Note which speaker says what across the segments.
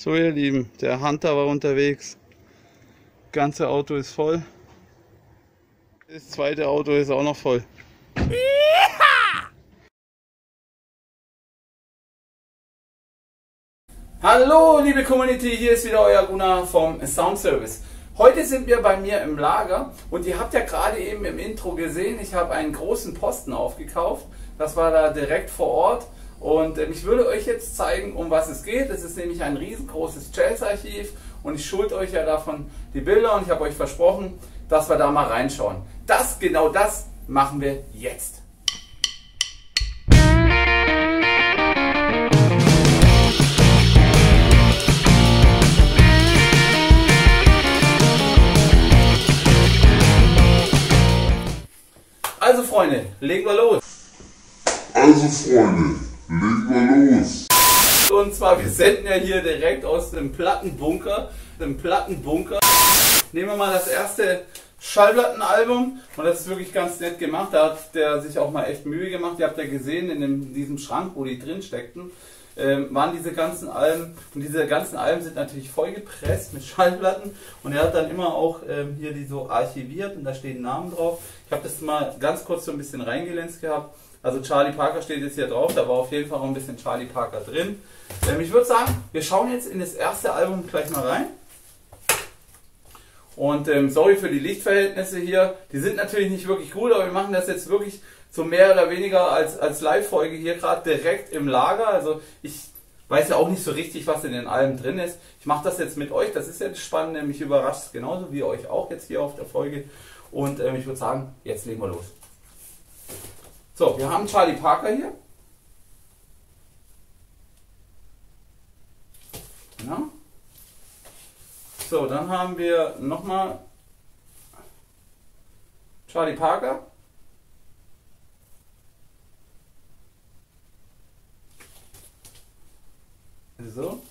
Speaker 1: So ihr Lieben, der Hunter war unterwegs. Das ganze Auto ist voll. Das zweite Auto ist auch noch voll. Hallo liebe Community, hier ist wieder euer Gunnar vom Sound Service. Heute sind wir bei mir im Lager und ihr habt ja gerade eben im Intro gesehen, ich habe einen großen Posten aufgekauft. Das war da direkt vor Ort und ich würde euch jetzt zeigen, um was es geht. Es ist nämlich ein riesengroßes Jazzarchiv und ich schulde euch ja davon die Bilder und ich habe euch versprochen, dass wir da mal reinschauen. Genau das machen wir jetzt. Also Freunde, legen wir los. Und zwar, wir senden ja hier direkt aus dem Plattenbunker. Nehmen wir mal das erste Schallplattenalbum und das ist wirklich ganz nett gemacht. Da hat der sich auch mal echt Mühe gemacht. Ihr habt ja gesehen, in diesem Schrank, wo die drin steckten, waren diese ganzen Alben. Und diese ganzen Alben sind natürlich vollgepresst mit Schallplatten. Und er hat dann immer auch hier die so archiviert und da stehen Namen drauf. Ich habe das mal ganz kurz so ein bisschen reingelenzt gehabt. Also Charlie Parker steht jetzt hier drauf, da war auf jeden Fall auch ein bisschen Charlie Parker drin. Ich würde sagen, wir schauen jetzt in das erste Album gleich mal rein. Und sorry für die Lichtverhältnisse hier, die sind natürlich nicht wirklich gut, aber wir machen das jetzt wirklich so mehr oder weniger als Live-Folge hier gerade direkt im Lager. Also ich weiß ja auch nicht so richtig, was in den Alben drin ist. Ich mache das jetzt mit euch, das ist jetzt spannend, mich überrascht es genauso wie euch auch jetzt hier auf der Folge. Und ich würde sagen, jetzt legen wir los. So, wir haben Charlie Parker hier. Ja. So, dann haben wir nochmal Charlie Parker. So.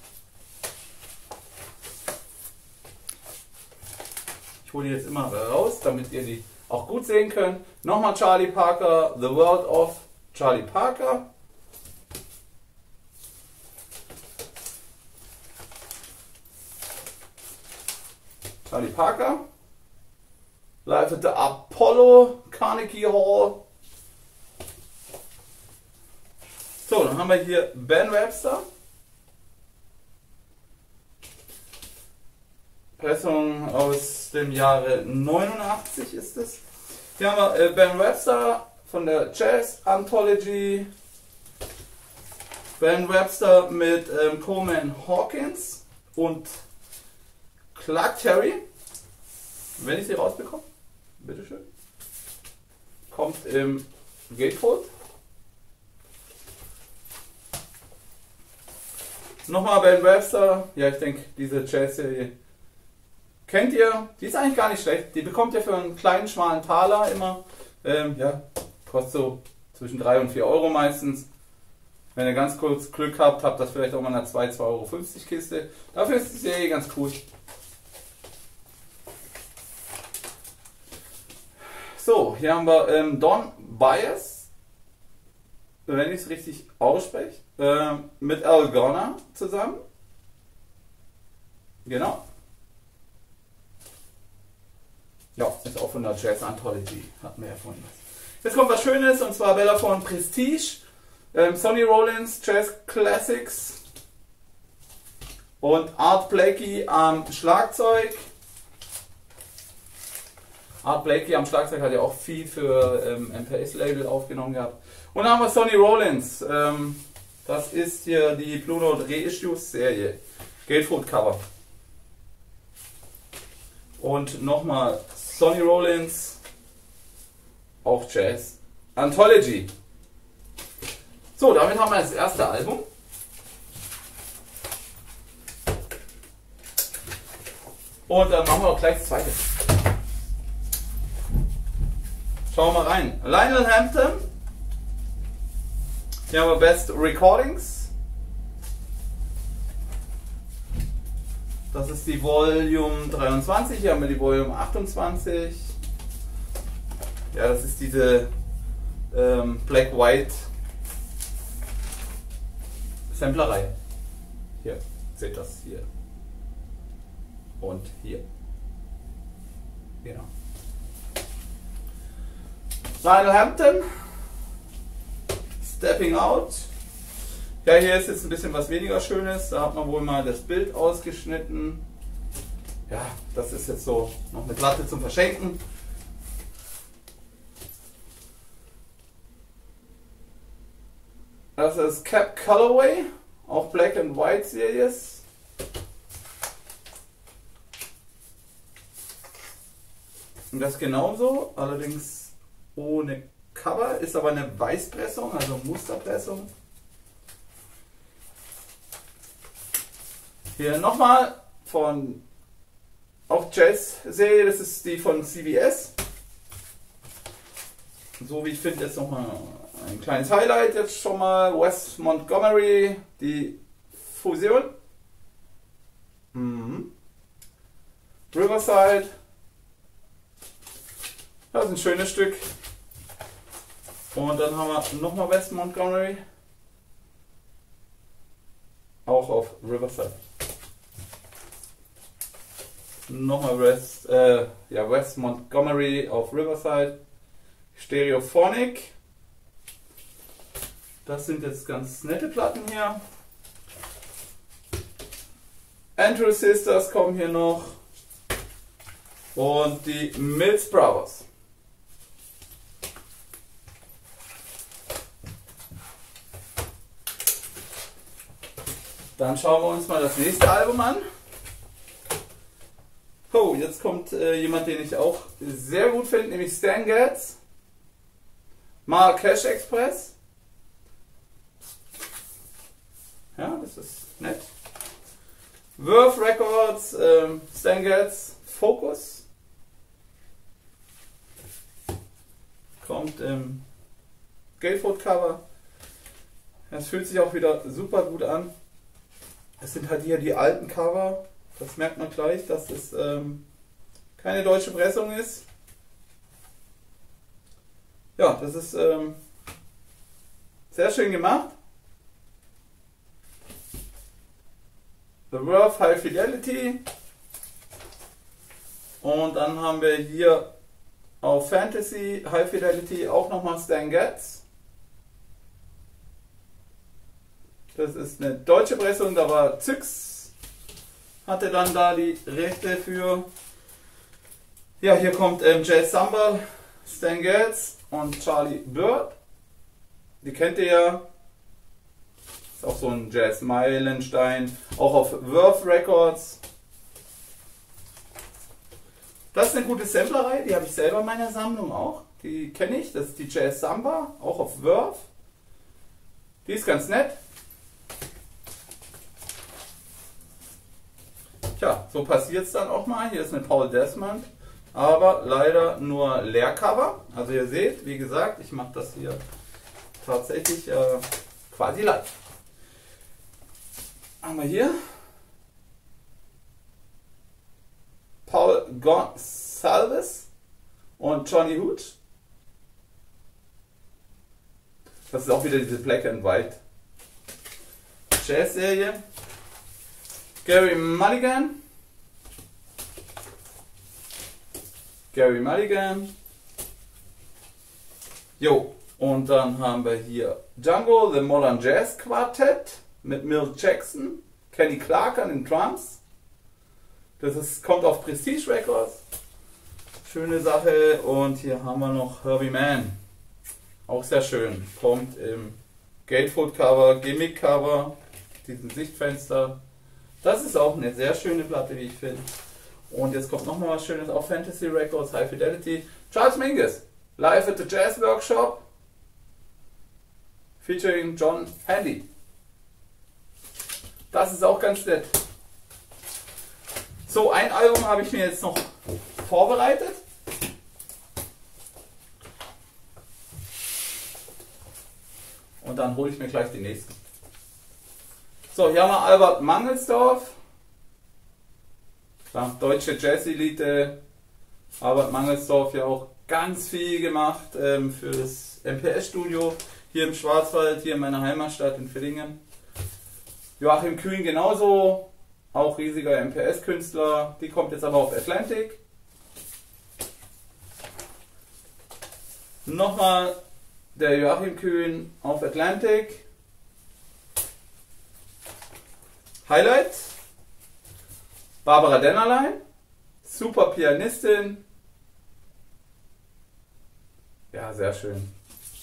Speaker 1: Ich hole die jetzt immer raus, damit ihr die auch gut sehen könnt. Nochmal Charlie Parker, The World of Charlie Parker. Charlie Parker. Live at the Apollo, Carnegie Hall. So, dann haben wir hier Ben Webster. Pressung aus dem Jahre 89 ist es. Hier haben wir Ben Webster von der Jazz Anthology. Ben Webster mit Coleman Hawkins und Clark Terry. Wenn ich sie rausbekomme, bitteschön. Kommt im Gatefold. Nochmal Ben Webster. Ja, ich denke, diese Jazz-Serie kennt ihr, die ist eigentlich gar nicht schlecht. Die bekommt ihr für einen kleinen, schmalen Taler immer. Ja, kostet so zwischen 3 und 4 Euro meistens. Wenn ihr ganz kurz Glück habt, habt das vielleicht auch mal eine 2,50 Euro Kiste. Dafür ist die Serie ganz cool. So, hier haben wir Don Byers, wenn ich es richtig ausspreche, mit Al Garner zusammen. Genau. Ja, ist auch von der Jazz Anthology, hatten wir ja vorhin was. Jetzt kommt was Schönes, und zwar Belafonte Prestige, Sonny Rollins Jazz Classics und Art Blakey am Schlagzeug. Art Blakey am Schlagzeug hat ja auch viel für MPS Label aufgenommen gehabt. Und dann haben wir Sonny Rollins, das ist hier die Blue Note Reissues Serie, Gatefold Cover. Und nochmal Sonny Rollins, auch Jazz Anthology. So, damit haben wir das erste Album. Und dann machen wir auch gleich das zweite. Schauen wir mal rein. Lionel Hampton. Hier haben wir Best Recordings. Das ist die Volume 23, hier haben wir die Volume 28. Ja, das ist diese Black-White Samplerreihe. Hier, Seht das hier. Und hier. Genau. Lionel Hampton. Stepping Out. Ja, hier ist jetzt ein bisschen was weniger Schönes. Da hat man wohl mal das Bild ausgeschnitten. Ja, das ist jetzt so noch eine Platte zum Verschenken. Das ist Cap Colorway, auch Black and White Series. Und das genauso, allerdings ohne Cover, ist aber eine Weißpressung, also Musterpressung. Hier nochmal von auch Jazz-Serie, das ist die von CBS. So wie ich finde, jetzt nochmal ein kleines Highlight jetzt schon mal. Wes Montgomery, die Fusion. Riverside. Das ist ein schönes Stück. Und dann haben wir nochmal Wes Montgomery. Auch auf Riverside. Nochmal Wes Montgomery auf Riverside. Stereophonic. Das sind jetzt ganz nette Platten hier. Andrew Sisters kommen hier noch. Und die Mills Brothers. Dann schauen wir uns mal das nächste Album an. Oh, jetzt kommt jemand, den ich auch sehr gut finde, nämlich Stan Getz. Marrakesh Express. Ja, das ist nett. Verve Records, Stan Getz, Focus. Kommt im Gatefold Cover. Es fühlt sich auch wieder super gut an. Es sind halt hier die alten Cover. Das merkt man gleich, dass es keine deutsche Pressung ist. Ja, das ist sehr schön gemacht. The Verve High Fidelity. Und dann haben wir hier auf Fantasy High Fidelity auch nochmal Stan Getz. Das ist eine deutsche Pressung, da war Zyx, hatte dann da die Rechte für. Ja, hier kommt Jazz Samba, Stan Getz und Charlie Bird. Die kennt ihr ja. Ist auch so ein Jazz Meilenstein, auch auf Verve Records. Das ist eine gute Samplerei, die habe ich selber in meiner Sammlung auch. Die kenne ich, das ist die Jazz Samba, auch auf Verve. Die ist ganz nett. Tja, so passiert es dann auch mal. Hier ist eine Paul Desmond, aber leider nur Leercover. Also ihr seht, wie gesagt, ich mache das hier tatsächlich quasi live. Haben wir hier Paul Gonsalves und Johnny Hooch. Das ist auch wieder diese Black and White Jazz-Serie. Gary Mulligan. Jo, und dann haben wir hier Django, The Modern Jazz Quartet mit Milt Jackson, Kenny Clark an den Drums. Kommt auf Prestige Records. Schöne Sache. Und hier haben wir noch Herbie Mann. Auch sehr schön. Kommt im Gatefold Cover, Gimmick Cover, diesen Sichtfenster. Das ist auch eine sehr schöne Platte, wie ich finde. Und jetzt kommt nochmal was Schönes auf Fantasy Records, High Fidelity. Charles Mingus, Live at the Jazz Workshop, featuring John Handy. Das ist auch ganz nett. So, ein Album habe ich mir jetzt noch vorbereitet. Und dann hole ich mir gleich die nächsten. So, hier haben wir Albert Mangelsdorf. Klar, deutsche Jazz-Elite. Albert Mangelsdorf ja auch ganz viel gemacht für das MPS-Studio. Hier im Schwarzwald, hier in meiner Heimatstadt in Villingen. Joachim Kühn genauso. auch riesiger MPS-Künstler. Die kommt jetzt aber auf Atlantic. Nochmal der Joachim Kühn auf Atlantic. Highlights. Barbara Dennerlein. Super Pianistin. Ja, sehr schön.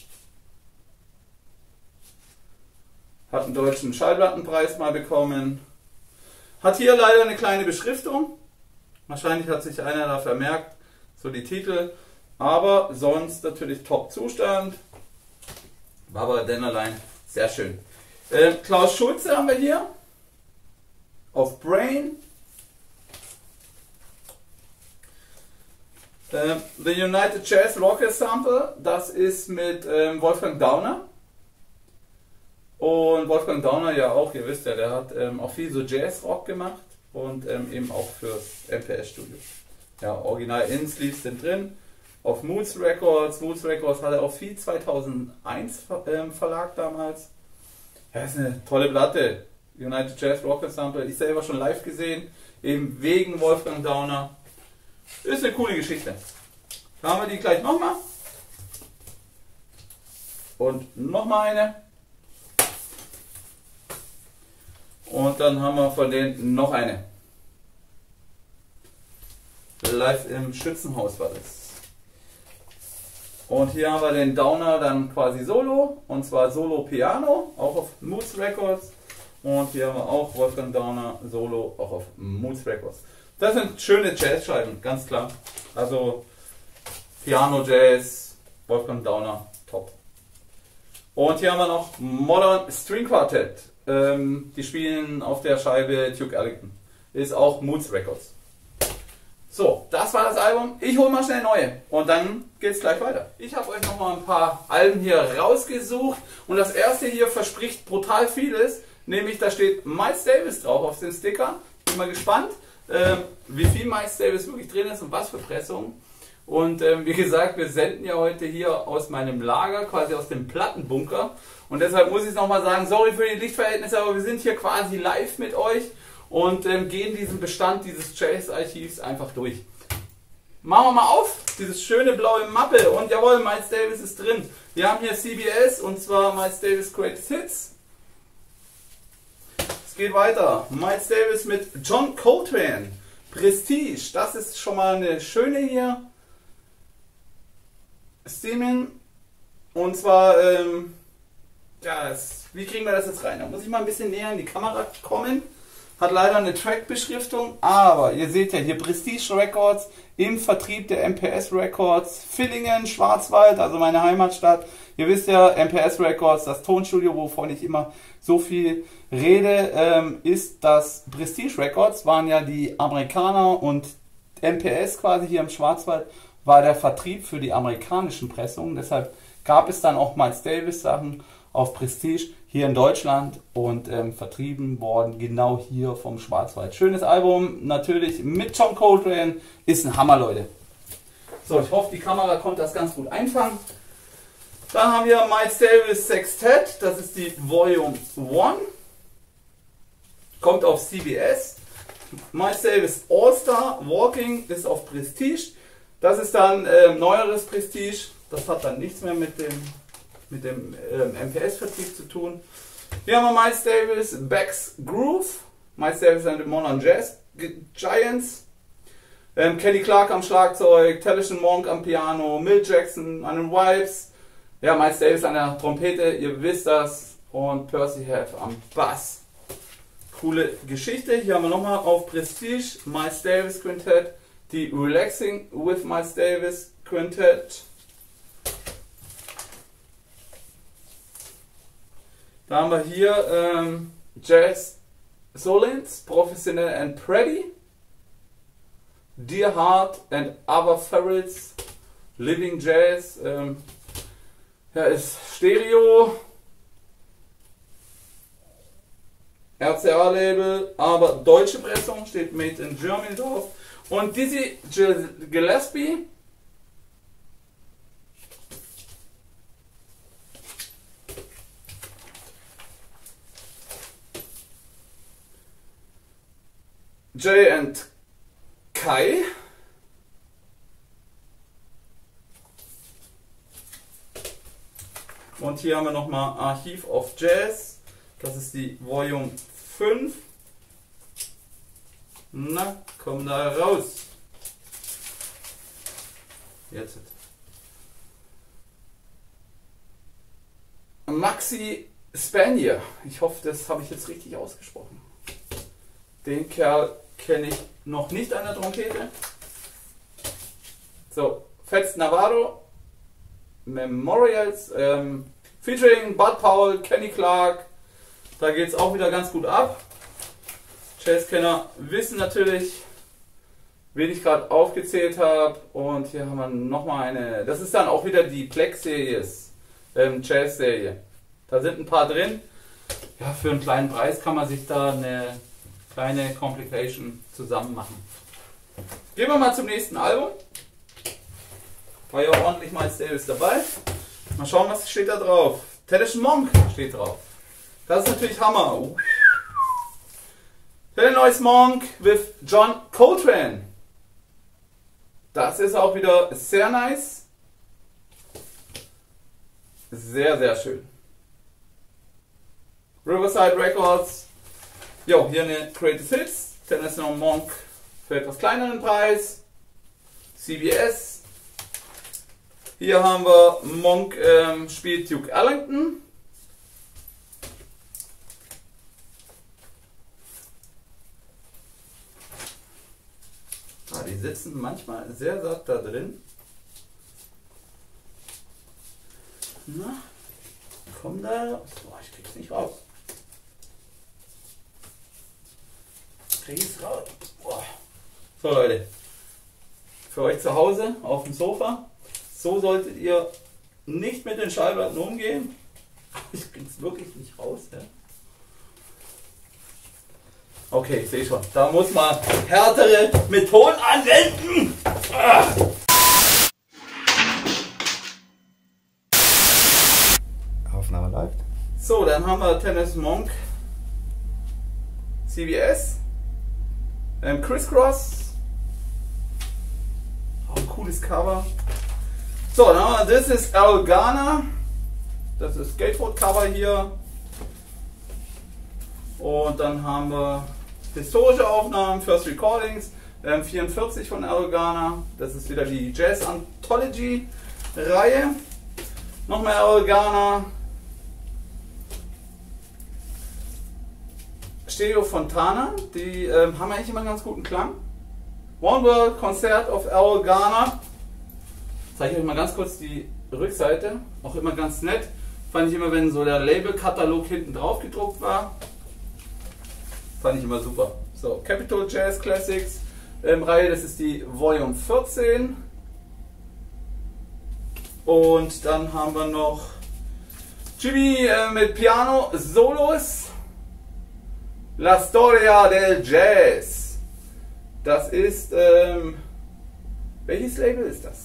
Speaker 1: Hat einen deutschen Schallplattenpreis mal bekommen. Hat hier leider eine kleine Beschriftung. Wahrscheinlich hat sich einer da vermerkt, so die Titel. Aber sonst natürlich Top-Zustand. Barbara Dennerlein, sehr schön. Klaus Schulze haben wir hier. Auf Brain. The United Jazz Rock Ensemble. Das ist mit Wolfgang Dauner. Und Wolfgang Dauner ja auch, ihr wisst ja, der hat auch viel so Jazz-Rock gemacht und eben auch fürs MPS-Studio. Ja, Original In-Sleeves sind drin, auf Moods Records. Moods Records hatte auch viel 2001 Verlag damals. Ja, ist eine tolle Platte, United Jazz Rock Ensemble. Ich selber schon live gesehen, eben wegen Wolfgang Dauner. Ist eine coole Geschichte. Da haben wir die gleich nochmal. Und nochmal eine. Und dann haben wir von denen noch eine. Live im Schützenhaus war das. Und hier haben wir den Dauner dann quasi solo. Und zwar Solo Piano, auch auf Moods Records. Und hier haben wir auch Wolfgang Dauner solo, auch auf Moods Records. Das sind schöne Jazzscheiben, ganz klar. Also Piano Jazz, Wolfgang Dauner, top. Und hier haben wir noch Modern String Quartet. Die spielen auf der Scheibe Duke Ellington. Ist auch Moods Records. So, das war das Album. Ich hole mal schnell neue und dann geht es gleich weiter. Ich habe euch noch mal ein paar Alben hier rausgesucht und das erste hier verspricht brutal vieles. Nämlich da steht Miles Davis drauf auf den Sticker. Bin mal gespannt, wie viel Miles Davis wirklich drin ist und was für Pressungen. Und wie gesagt, wir senden ja heute hier aus meinem Lager, quasi aus dem Plattenbunker. Und deshalb muss ich nochmal sagen, sorry für die Lichtverhältnisse, aber wir sind hier quasi live mit euch und gehen diesen Bestand dieses Jazz-Archivs einfach durch. Machen wir mal auf, dieses schöne blaue Mappe und jawohl, Miles Davis ist drin. Wir haben hier CBS und zwar Miles Davis Greatest Hits. Es geht weiter. Miles Davis mit John Coltrane. Prestige, das ist schon mal eine schöne hier. Steaming. Und zwar, wie kriegen wir das jetzt rein? Da muss ich mal ein bisschen näher in die Kamera kommen. Hat leider eine Track-Beschriftung, aber ihr seht ja hier Prestige Records im Vertrieb der MPS Records, Villingen, Schwarzwald, also meine Heimatstadt. Ihr wisst ja, MPS Records, das Tonstudio, wovon ich immer so viel rede, ist das Prestige Records, waren ja die Amerikaner und MPS quasi hier im Schwarzwald war der Vertrieb für die amerikanischen Pressungen. Deshalb gab es dann auch Miles Davis Sachen auf Prestige hier in Deutschland und vertrieben worden genau hier vom Schwarzwald. Schönes Album, natürlich mit John Coltrane, ist ein Hammer, Leute. So, ich hoffe, die Kamera konnte das ganz gut einfangen. Dann haben wir Miles Davis Sextet, das ist die Volume 1, kommt auf CBS. Miles Davis All-Star Walking ist auf Prestige. Das ist dann neueres Prestige, das hat dann nichts mehr mit dem MPS-Vertrieb zu tun. Hier haben wir Miles Davis Beck's Groove, Miles Davis and the Modern Jazz Giants, Kenny Clark am Schlagzeug, Taliesin Monk am Piano, Milt Jackson an den Vibes, ja, Miles Davis an der Trompete, ihr wisst das, und Percy Heath am Bass. Coole Geschichte. Hier haben wir nochmal auf Prestige Miles Davis Quintett, die Relaxing with Miles Davis Quintett. Da haben wir hier Jazz Solins, Professional and Pretty, Dear Heart and Other Ferrets, Living Jazz, ja, ist Stereo, RCA-Label, aber deutsche Pressung, steht Made in Germany drauf. Und Dizzy Gillespie, Jay and Kai. Und hier haben wir nochmal Archive of Jazz. Das ist die Volume 5. Na, komm da raus. Jetzt. Maxi Spanier. Ich hoffe, das habe ich jetzt richtig ausgesprochen. Den Kerl kenne ich noch nicht an der Trompete. So, Fats Navarro. Memorials, featuring Bud Powell, Kenny Clark. Da geht es auch wieder ganz gut ab. Jazzkenner wissen natürlich, wen ich gerade aufgezählt habe. Und hier haben wir nochmal eine. Das ist dann auch wieder die Plex-Series, Jazz-Serie. Da sind ein paar drin. Ja, für einen kleinen Preis kann man sich da eine kleine Complication zusammen machen. Gehen wir mal zum nächsten Album. War ja ordentlich Miles Davis dabei. Mal schauen, was steht da drauf. Thelonious Monk steht drauf. Das ist natürlich Hammer. Thelonious Monk with John Coltrane. Das ist auch wieder sehr nice. Sehr, sehr schön. Riverside Records. Jo, hier eine Greatest Hits. Thelonious Monk für etwas kleineren Preis. CBS. Hier haben wir Monk spielt Duke Ellington. Die sitzen manchmal sehr satt da drin. Na, komm da. Oh, ich krieg's nicht raus. Krieg ich's raus. Oh. So Leute, für euch zu Hause auf dem Sofa. So solltet ihr nicht mit den Schallplatten umgehen. Ich krieg's wirklich nicht raus. Ja? Okay, ich sehe schon. Da muss man härtere Methoden anwenden. Aufnahme läuft. So, dann haben wir Thelonious Monk, CBS, Crisscross. Auch ein cooles Cover. So, dann haben wir, das ist Errol Garner. Das ist Gatefold-Cover hier. Und dann haben wir historische Aufnahmen, First Recordings, 44 von Errol Garner. Das ist wieder die Jazz Anthology Reihe. Nochmal Errol Garner. Stereo Fontana, die haben eigentlich immer einen ganz guten Klang. One World Concert of Errol Garner. Zeige ich euch mal ganz kurz die Rückseite. Auch immer ganz nett. Fand ich immer, wenn so der Labelkatalog hinten drauf gedruckt war. Fand ich immer super. So, Capitol Jazz Classics Reihe, das ist die Volume 14. Und dann haben wir noch Jimmy mit Piano Solos. La Storia del Jazz. Das ist, welches Label ist das?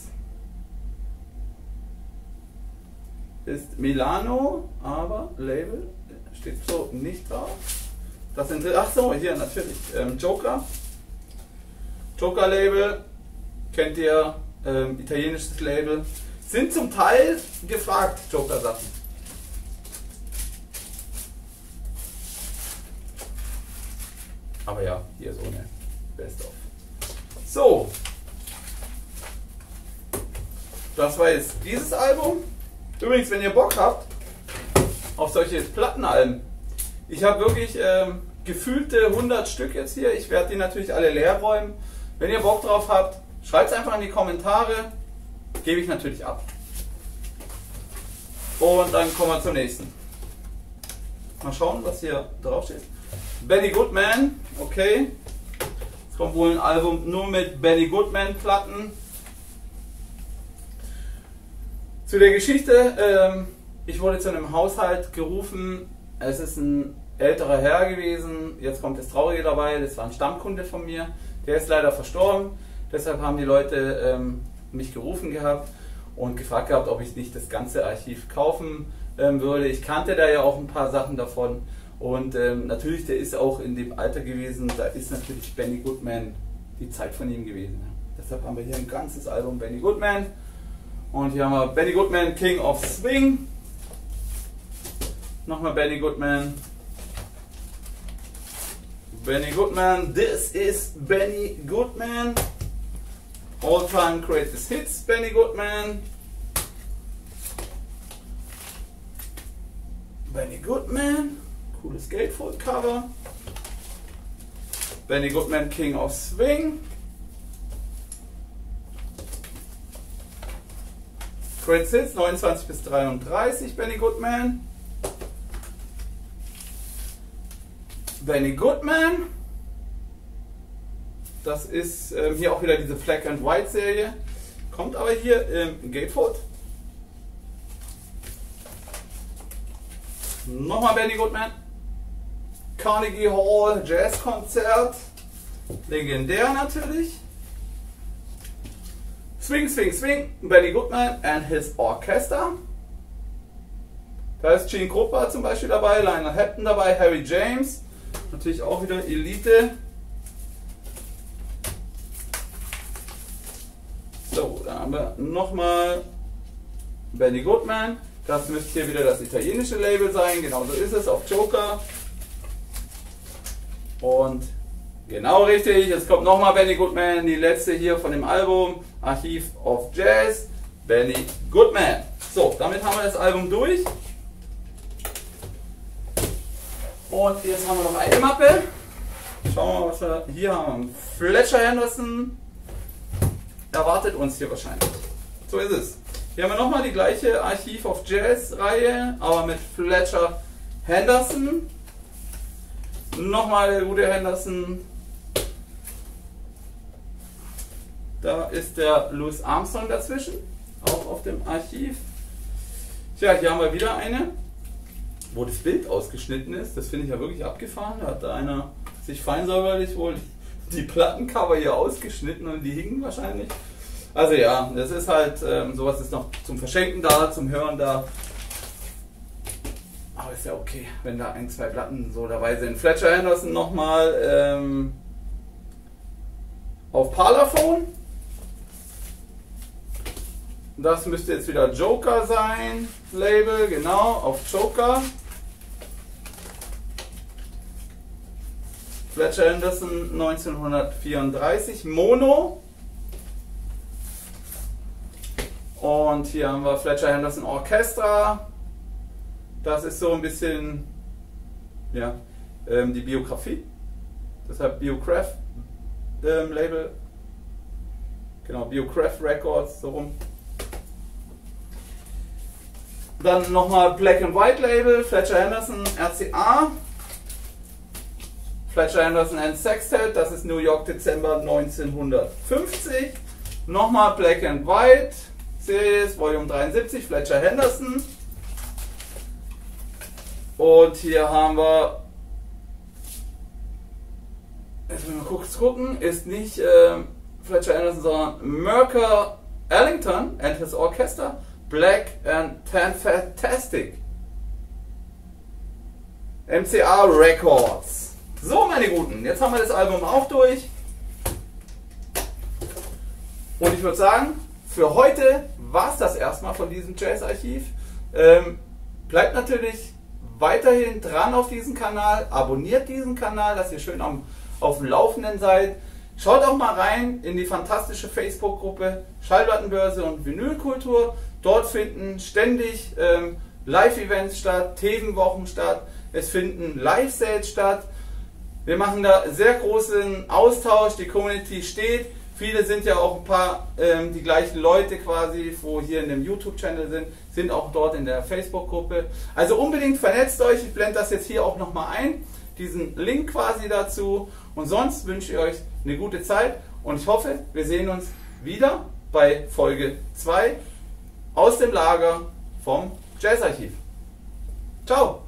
Speaker 1: Ist Milano, aber Label steht so nicht drauf. Das sind, ach so, hier natürlich Joker. Joker Label, kennt ihr, italienisches Label. Sind zum Teil gefragt, Joker Sachen. Aber ja, hier so eine Best-of. So, das war jetzt dieses Album. Übrigens, wenn ihr Bock habt auf solche Plattenalben, ich habe wirklich gefühlte 100 Stück jetzt hier. Ich werde die natürlich alle leer räumen. Wenn ihr Bock drauf habt, schreibt es einfach in die Kommentare. Gebe ich natürlich ab. Und dann kommen wir zum nächsten. Mal schauen, was hier drauf steht. Benny Goodman, okay. Jetzt kommt wohl ein Album nur mit Benny Goodman Platten. Zu der Geschichte, ich wurde zu einem Haushalt gerufen. Es ist ein älterer Herr gewesen. Jetzt kommt das Traurige dabei, das war ein Stammkunde von mir. Der ist leider verstorben. Deshalb haben die Leute mich gerufen gehabt und gefragt gehabt, ob ich nicht das ganze Archiv kaufen würde. Ich kannte da ja auch ein paar Sachen davon Und natürlich, der ist auch in dem Alter gewesen, da ist natürlich Benny Goodman die Zeit von ihm gewesen. Ja. Deshalb haben wir hier ein ganzes Album Benny Goodman. Und hier haben wir Benny Goodman, King of Swing. Nochmal Benny Goodman. Benny Goodman, this is Benny Goodman. All time greatest hits, Benny Goodman. Benny Goodman, cooles Gatefold Cover. Benny Goodman, King of Swing. Great Hits 29 bis 33, Benny Goodman. Benny Goodman. Das ist hier auch wieder diese Black and White Serie. Kommt aber hier im Gatefold. Nochmal Benny Goodman. Carnegie Hall Jazz Konzert. Legendär natürlich. Swing, Swing, Swing. Benny Goodman and his Orchestra. Da ist Gene Krupa zum Beispiel dabei, Lionel Hampton dabei, Harry James. Natürlich auch wieder Elite. So, dann haben wir nochmal Benny Goodman. Das müsste hier wieder das italienische Label sein. Genau so ist es auf Joker. Und genau richtig, jetzt kommt nochmal Benny Goodman, die letzte hier von dem Album Archive of Jazz, Benny Goodman. So, damit haben wir das Album durch. Und jetzt haben wir noch eine Mappe. Schauen wir mal, was wir hier haben. Fletcher Henderson erwartet uns hier wahrscheinlich. So ist es. Hier haben wir nochmal die gleiche Archive of Jazz Reihe, aber mit Fletcher Henderson. Nochmal der gute Henderson. Da ist der Louis Armstrong dazwischen, auch auf dem Archiv. Tja, hier haben wir wieder eine, wo das Bild ausgeschnitten ist. Das finde ich ja wirklich abgefahren. Da hat einer sich feinsäuberlich wohl die Plattencover hier ausgeschnitten und die hingen wahrscheinlich. Also ja, das ist halt, sowas ist noch zum Verschenken da, zum Hören da. Aber ist ja okay, wenn da ein, zwei Platten so dabei sind. Fletcher Henderson nochmal auf Parlophone. Das müsste jetzt wieder Joker sein, Label, genau, auf Joker. Fletcher Henderson 1934, Mono. Und hier haben wir Fletcher Henderson Orchestra. Das ist so ein bisschen, ja, die Biografie. Deshalb Biograph Label. Genau, Biograph Records, so rum. Dann nochmal Black and White Label, Fletcher Henderson RCA. Fletcher Henderson and Sextet, das ist New York Dezember 1950. Nochmal Black and White Series, Volume 73, Fletcher Henderson. Und hier haben wir, jetzt müssen wir kurz gucken, ist nicht Fletcher Henderson, sondern Mercer Ellington and his Orchestra, Black and Tan Fantastic. MCA Records. So, meine Guten, jetzt haben wir das Album auch durch. Und ich würde sagen, für heute war es das erstmal von diesem Jazz-Archiv. Bleibt natürlich weiterhin dran auf diesen Kanal, abonniert diesen Kanal, dass ihr schön auf dem Laufenden seid. Schaut auch mal rein in die fantastische Facebook-Gruppe Schallplattenbörse und Vinylkultur. Dort finden ständig Live-Events statt, Themenwochen statt, es finden Live-Sales statt. Wir machen da sehr großen Austausch, die Community steht. Viele sind ja auch ein paar, die gleichen Leute quasi, wo hier in dem YouTube-Channel sind auch dort in der Facebook-Gruppe. Also unbedingt vernetzt euch, ich blende das jetzt hier auch nochmal ein, diesen Link quasi dazu. Und sonst wünsche ich euch eine gute Zeit und ich hoffe, wir sehen uns wieder bei Folge 2 aus dem Lager vom Jazz-Archiv. Ciao!